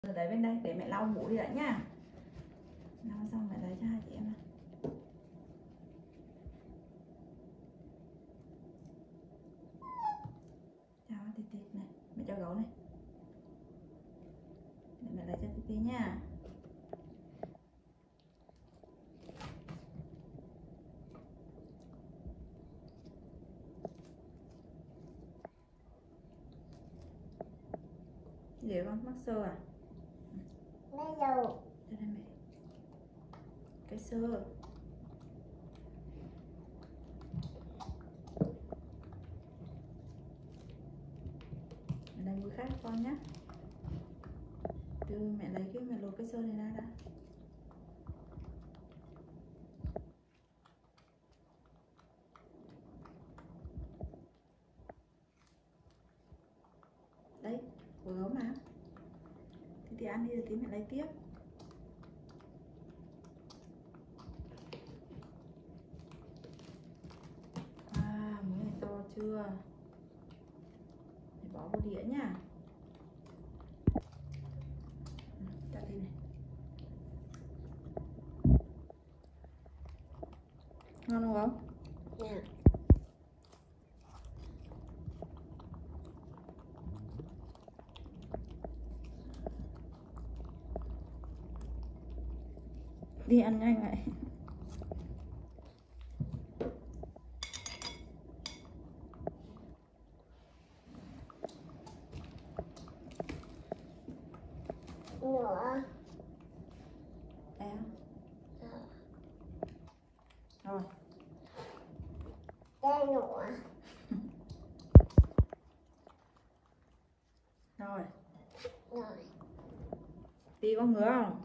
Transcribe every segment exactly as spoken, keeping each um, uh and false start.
Rồi đấy bên đây để mẹ lau mũi đã nhá. Lau xong mẹ lấy cho hai chị em này. Chào Titi này, mẹ cho gấu này. Để mẹ lấy cho Titi nha. Gì con mắc sơ à? Bây giờ Đây đây mẹ. Cái sơ. Ở đây mũi khác con nhé. Từ mẹ lấy cái mẹ lột cái sơ này ra đã. Đấy, của gấu mà. Thì thì ăn đi rồi tí mẹ lấy tiếp. À, mũi này to chưa? Để bỏ vào đĩa nha. Đặt đi này. Ngon không gấu? nè. Đi ăn nhanh vậy. Nữa. Em. Rồi. Đây nữa. Rồi. Rồi. Tí có ngứa không?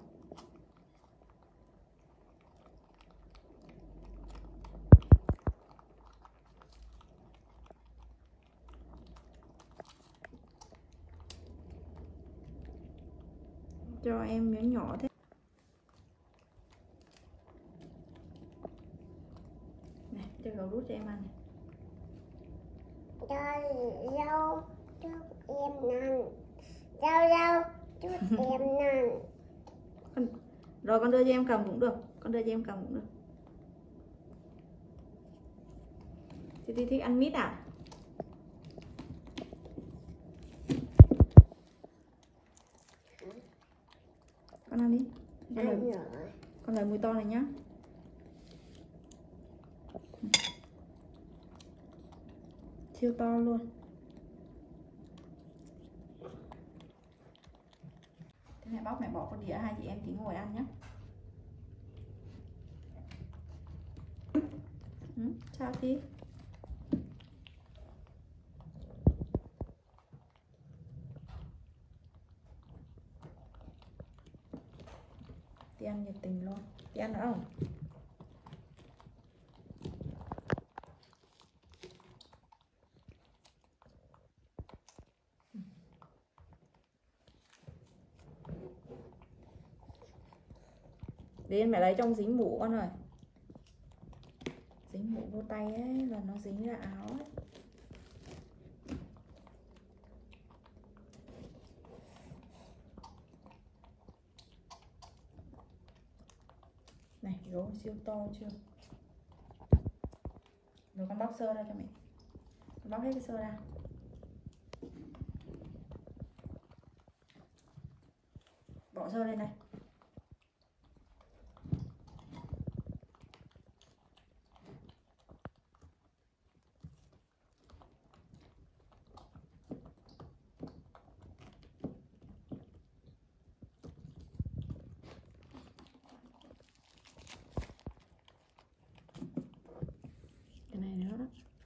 Cho em miếng nhỏ thế. Này, cho gấu đút cho em ăn này. Cho rau chút em ăn. Rau rau chút em ăn. Con... Rồi con đưa cho em cầm cũng được. Con đưa cho em cầm cũng được. Titi thích ăn mít à? Con ăn đi. Con Ăn lấy, rồi. con lấy mũi to này nhá. Siêu to luôn. Thế mẹ bóc mẹ bỏ con đĩa, hai chị em tí ngồi ăn nhé. Ừ, chào chị. Chị ăn nhiệt tình luôn. Chị ăn nữa không? Đến mẹ lấy trong dính mũ con ơi. Dính mũ vô tay ấy là nó dính ra áo ấy. Này, gấu siêu to chưa? Rồi con bóc sơ ra cho mẹ. Con bóc hết cái sơ ra. Bỏ sơ lên này. Cái này nữa đó.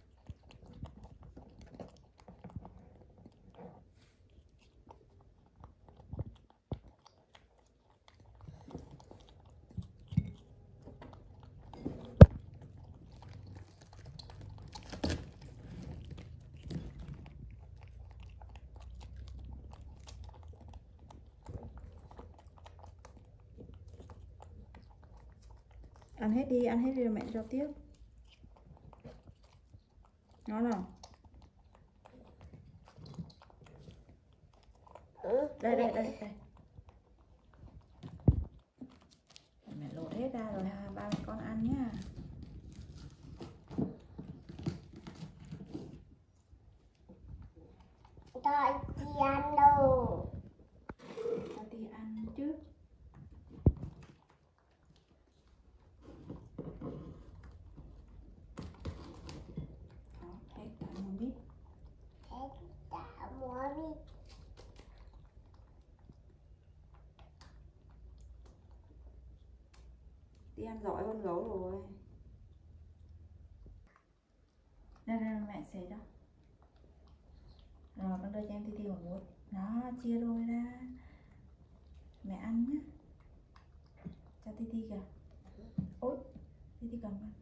Ăn hết đi, ăn hết đi rồi mẹ cho tiếp. Ngon không? Ừ. Đây, đây, đây, đây. Titi ăn giỏi hơn gấu rồi. Đây đây mẹ xé cho. Rồi con đưa cho em Titi một muỗng. Đó, chia đôi ra. Mẹ ăn nhé. Cho Titi kìa. Ôi, Titi cầm ăn.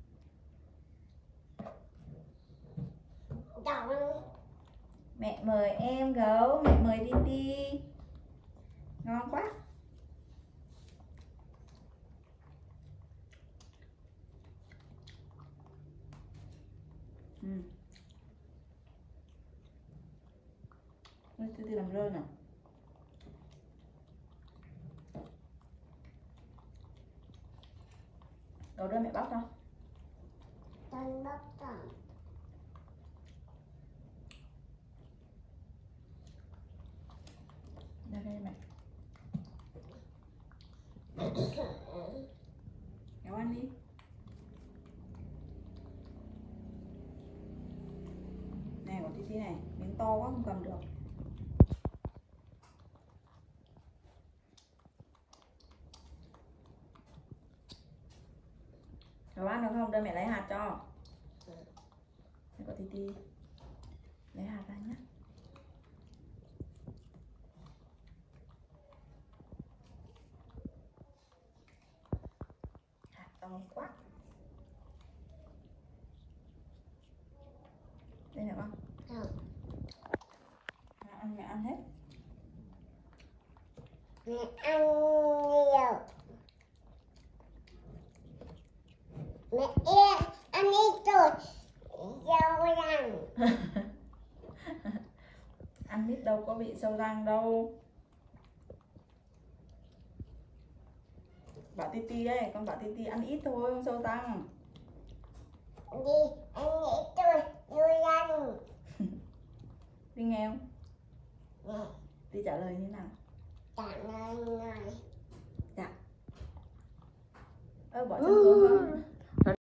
Mẹ mời em gấu, mẹ mời Titi. Ngon quá. Ừ. Titi làm rơi nè. Rồi đưa mẹ bóc cho. Con bóc cho. Đây đây mẹ. Kéo ăn đi. Này của Titi này, miếng to quá không cầm được. Cháu ăn được không? Đây mẹ lấy hạt cho. Đây của Titi. Lấy hạt ra nhé. Hạt to quá. Đây nè con. Không. Mẹ ăn, mẹ ăn hết. Mẹ ăn nhiều. Mẹ yên, ăn ít rồi. Dâu răng. Ăn ít đâu có bị sâu răng đâu. Bảo Titi đây, con bảo Titi ăn ít thôi, không sâu răng. Đi, ăn